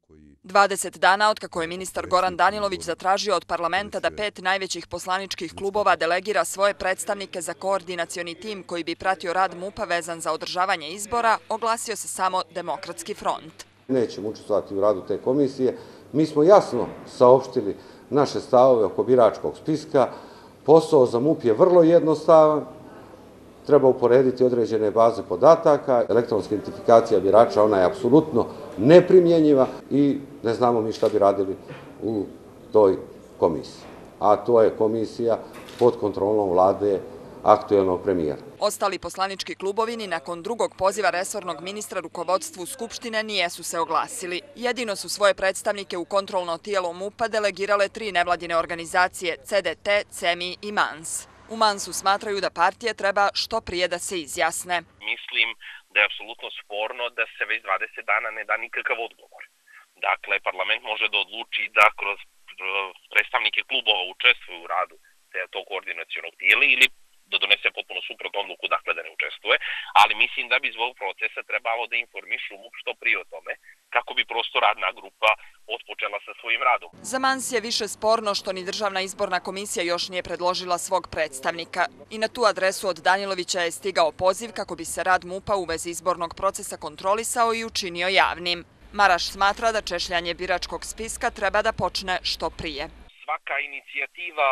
20 dana otkako je ministar Goran Danilović zatražio od parlamenta da 5 najvećih poslaničkih klubova delegira svoje predstavnike za koordinacioni tim koji bi pratio rad MUP-a vezan za održavanje izbora, oglasio se samo Demokratski front. Nećemo učestvovati u radu te komisije. Mi smo jasno saopštili naše stavove oko biračkog spiska. Posao za MUP je vrlo jednostavan. Treba uporediti određene baze podataka. Elektronska identifikacija birača, ona je apsolutno neprimjenjiva i ne znamo mi šta bi radili u toj komisiji. A to je komisija pod kontrolom vlade aktuelnog premijera. Ostali poslanički klubovi ni nakon drugog poziva resornog ministra rukovodstvu Skupštine nijesu se oglasili. Jedino su svoje predstavnike u kontrolno tijelo MUP-a delegirale 3 nevladine organizacije CDT, CEMI i MANS. U MANS-u smatraju da partije treba što prije da se izjasne. Mislim da je apsolutno sporno da se već 20 dana ne da nikakav odgovor. Dakle, parlament može da odluči da kroz predstavnike klubova učestvuju u radu tog koordinacionog tijela ili da donese potpuno suprotnu odluku, dakle da ne učestvuje, ali mislim da bi zbog procesa trebalo da informišu MUP što prije o tome, kako bi prosto radna grupa otpočela sa svojim radom. Za MANS je više sporno što ni Državna izborna komisija još nije predložila svog predstavnika. I na tu adresu od Danilovića je stigao poziv kako bi se rad MUP-a u vezi izbornog procesa kontrolisao i učinio javnim. Maraš smatra da češljanje biračkog spiska treba da počne što prije. Svaka inicijativa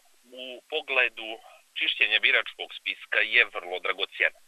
u pogledu čišćenja biračkog spiska je vrlo dragocjena.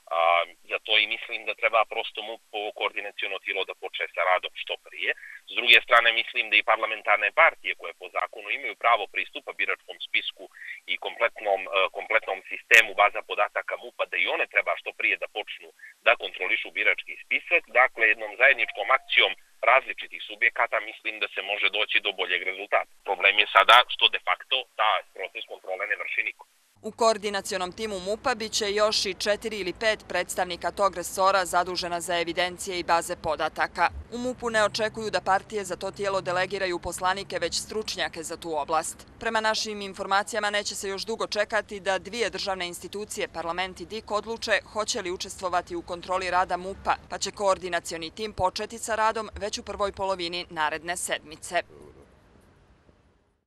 Zato i mislim da treba prosto MUP koordinaciono tijelo da počne sa radom što prije. S druge strane mislim da i parlamentarne partije koje po zakonu imaju pravo pristupa biračkom spisku i kompletnom sistemu baza podataka MUP-a, da i one treba što prije da počnu da kontrolišu birački spisak. Dakle, jednom zajedničkom akcijom različitih subjekata mislim da se može doći do boljeg rezultata. Problem je sada što de facto ta proces kontrole ne vrši niko. U koordinacionom timu MUP-a biće još i 4 ili 5 predstavnika tog resora zadužena za evidencije i baze podataka. U MUP-u ne očekuju da partije za to tijelo delegiraju poslanike, već stručnjake za tu oblast. Prema našim informacijama neće se još dugo čekati da 2 državne institucije, parlament i DIK, odluče hoće li učestvovati u kontroli rada MUP-a, pa će koordinacioni tim početi sa radom već u prvoj polovini naredne sedmice.